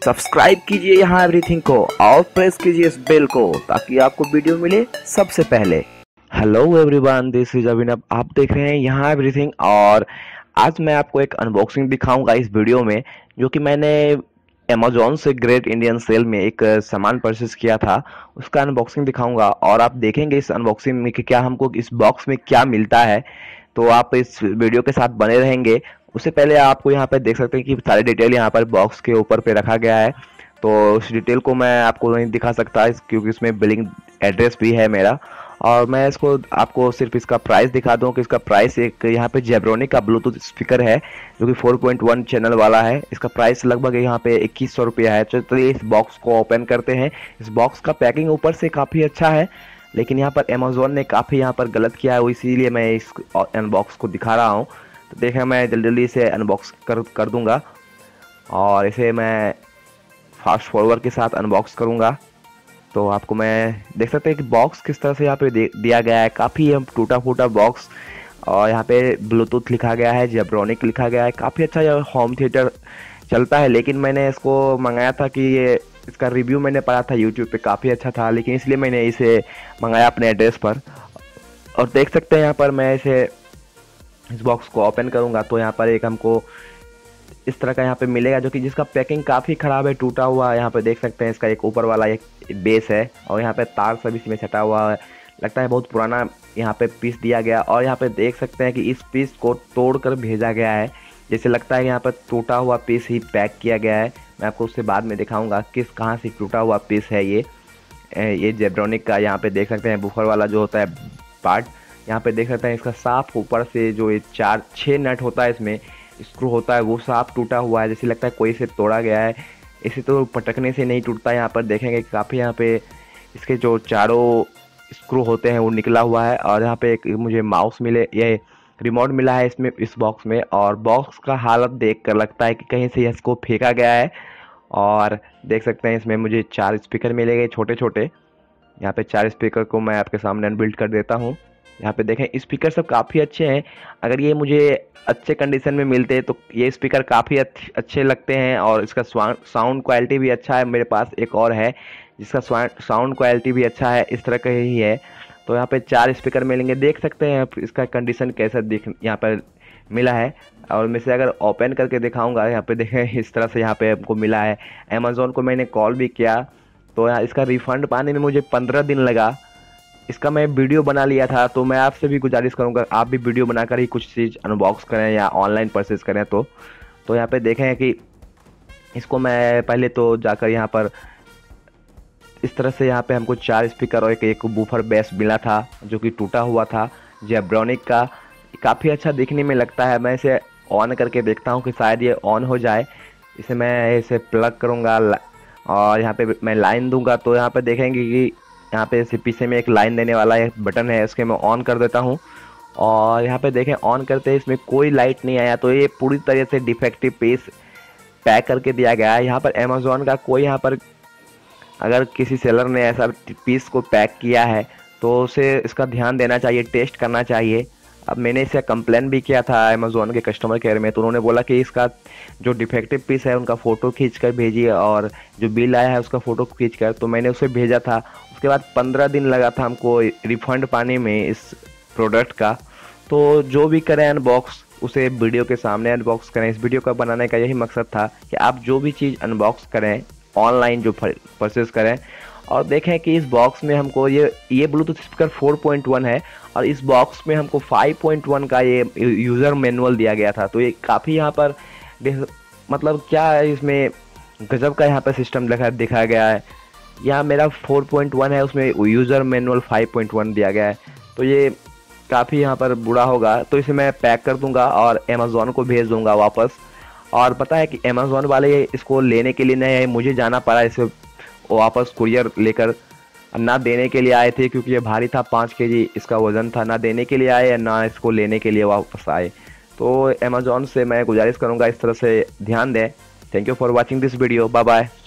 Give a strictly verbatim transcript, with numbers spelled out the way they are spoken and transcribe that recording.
Subscribe कीजिए यहाँ everything को और प्रेस कीजिए इस बेल को ताकि आपको वीडियो मिले सबसे पहले। Hello everyone, this is Abhinav. आप देख रहे हैं यहाँ एवरीथिंग और आज मैं आपको एक अनबॉक्सिंग दिखाऊंगा इस वीडियो में, जो कि मैंने अमेजोन से ग्रेट इंडियन सेल में एक सामान परचेस किया था। उसका अनबॉक्सिंग दिखाऊंगा और आप देखेंगे इस अनबॉक्सिंग में कि क्या हमको इस बॉक्स में क्या मिलता है। तो आप इस वीडियो के साथ बने रहेंगे। उससे पहले आपको यहाँ पे देख सकते हैं कि सारी डिटेल यहाँ पर बॉक्स के ऊपर पे रखा गया है। तो उस डिटेल को मैं आपको नहीं दिखा सकता क्योंकि इसमें बिलिंग एड्रेस भी है मेरा, और मैं इसको आपको सिर्फ इसका प्राइस दिखा दूं कि इसका प्राइस एक यहाँ पे जेब्रोनिक का ब्लूटूथ स्पीकर है जो कि फोर पॉइंट वन चैनल वाला है। इसका प्राइस लगभग यहाँ पे इक्कीस सौ रुपया है। तो चलिए इस बॉक्स को ओपन करते हैं। इस बॉक्स का पैकिंग ऊपर से काफ़ी अच्छा है, लेकिन यहाँ पर अमेजोन ने काफ़ी यहाँ पर गलत किया है, इसीलिए मैं इस अनबॉक्स को दिखा रहा हूँ। तो देखें, मैं जल्दी जल्दी से अनबॉक्स कर कर दूंगा और इसे मैं फास्ट फॉरवर्ड के साथ अनबॉक्स करूंगा। तो आपको मैं देख सकते हैं कि बॉक्स किस तरह से यहाँ पे दिया गया है। काफ़ी टूटा फूटा बॉक्स, और यहाँ पे ब्लूटूथ लिखा गया है, जेब्रोनिक लिखा गया है। काफ़ी अच्छा यह होम थिएटर चलता है, लेकिन मैंने इसको मंगाया था कि ये इसका रिव्यू मैंने पढ़ा था यूट्यूब पे, काफ़ी अच्छा था, लेकिन इसलिए मैंने इसे मंगाया अपने एड्रेस पर। और देख सकते हैं यहाँ पर मैं इसे इस बॉक्स को ओपन करूंगा तो यहाँ पर एक हमको इस तरह का यहाँ पे मिलेगा, जो कि जिसका पैकिंग काफ़ी ख़राब है, टूटा हुआ। यहाँ पे देख सकते हैं इसका एक ऊपर वाला एक बेस है और यहाँ पे तार सब इसमें छटा हुआ है। लगता है बहुत पुराना यहाँ पे पीस दिया गया, और यहाँ पे देख सकते हैं कि इस पीस को तोड़ कर भेजा गया है। जैसे लगता है कि यहाँ पर टूटा हुआ पीस ही पैक किया गया है। मैं आपको उससे बाद में दिखाऊँगा किस कहाँ से टूटा हुआ पीस है ये ये जेब्रोनिक का। यहाँ पे देख सकते हैं बुफर वाला जो होता है पार्ट, यहाँ पे देख सकते हैं इसका साफ ऊपर से जो ये चार छः नट होता है, इसमें स्क्रू होता है, वो साफ टूटा हुआ है। जैसे लगता है कोई से तोड़ा गया है। इसे तो पटकने से नहीं टूटता। यहाँ पर देखेंगे काफ़ी यहाँ पे इसके जो चारों स्क्रू होते हैं वो निकला हुआ है। और यहाँ पे एक मुझे माउस मिले, ये रिमोट मिला है इसमें इस बॉक्स में। और बॉक्स का हालत देख कर लगता है कि कहीं से इसको फेंका गया है। और देख सकते हैं इसमें मुझे चार स्पीकर मिले गए छोटे छोटे। यहाँ पे चार स्पीकर को मैं आपके सामने अनबिल्ड कर देता हूँ। यहाँ पे देखें स्पीकर सब काफ़ी अच्छे हैं। अगर ये मुझे अच्छे कंडीशन में मिलते तो ये स्पीकर काफ़ी अच्छे लगते हैं, और इसका साउंड क्वालिटी भी अच्छा है। मेरे पास एक और है जिसका साउंड क्वालिटी भी अच्छा है, इस तरह का ही है। तो यहाँ पे चार स्पीकर मिलेंगे। देख सकते हैं इसका कंडीशन कैसा दिख यहाँ पर मिला है। और मैं से अगर ओपन करके दिखाऊंगा, यहाँ पे देखें इस तरह से यहाँ पे हमको मिला है। अमेजोन को मैंने कॉल भी किया, तो यहाँ इसका रिफ़ंड पाने में मुझे पंद्रह दिन लगा। इसका मैं वीडियो बना लिया था, तो मैं आपसे भी गुजारिश करूंगा आप भी वीडियो बनाकर ही कुछ चीज़ अनबॉक्स करें या ऑनलाइन परचेज करें। तो तो यहाँ पे देखें कि इसको मैं पहले तो जाकर यहाँ पर इस तरह से यहाँ पे हमको चार स्पीकर और एक एक बूफर बेस मिला था जो कि टूटा हुआ था जेब्रोनिक का। काफ़ी अच्छा दिखने में लगता है। मैं इसे ऑन करके देखता हूँ कि शायद ये ऑन हो जाए। इसे मैं इसे प्लग करूँगा और यहाँ पे मैं लाइन दूंगा, तो यहाँ पे देखेंगे कि यहाँ पे से पीछे में एक लाइन देने वाला एक बटन है, इसके मैं ऑन कर देता हूँ। और यहाँ पे देखें ऑन करते इसमें कोई लाइट नहीं आया, तो ये पूरी तरह से डिफेक्टिव पीस पैक करके दिया गया है। यहाँ पर अमेजोन का कोई यहाँ पर अगर किसी सेलर ने ऐसा पीस को पैक किया है तो उसे इसका ध्यान देना चाहिए, टेस्ट करना चाहिए। अब मैंने इसे कंप्लेन भी किया था अमेजोन के कस्टमर केयर में, तो उन्होंने बोला कि इसका जो डिफेक्टिव पीस है उनका फ़ोटो खींच कर भेजिए और जो बिल आया है उसका फ़ोटो खींच कर। तो मैंने उसे भेजा था। उसके बाद पंद्रह दिन लगा था हमको रिफ़ंड पाने में इस प्रोडक्ट का। तो जो भी करें अनबॉक्स, उसे वीडियो के सामने अनबॉक्स करें। इस वीडियो का बनाने का यही मकसद था कि आप जो भी चीज़ अनबॉक्स करें, ऑनलाइन जो परचेज करें, और देखें कि इस बॉक्स में हमको ये ये Bluetooth speaker four point one है, और इस बॉक्स में हमको फाइव पॉइंट वन का ये यूज़र मैनुअल दिया गया था। तो ये काफ़ी यहाँ पर मतलब क्या है, इसमें गजब का यहाँ पर सिस्टम दिखा दिखा गया है। यहाँ मेरा फोर पॉइंट वन है, उसमें user manual five point one दिया गया है। तो ये काफ़ी यहाँ पर बुरा होगा। तो इसे मैं पैक कर दूँगा और अमेज़ोन को भेज दूँगा वापस। और पता है कि अमेज़ोन वाले इसको लेने के लिए नहीं है, मुझे जाना पड़ा इसे वापस कुरियर लेकर। ना देने के लिए आए थे क्योंकि ये भारी था, पाँच केजी इसका वज़न था। ना देने के लिए आए या ना इसको लेने के लिए वापस आए। तो अमेज़ोन से मैं गुजारिश करूँगा इस तरह से ध्यान दें। Thank you for watching this video. Bye bye.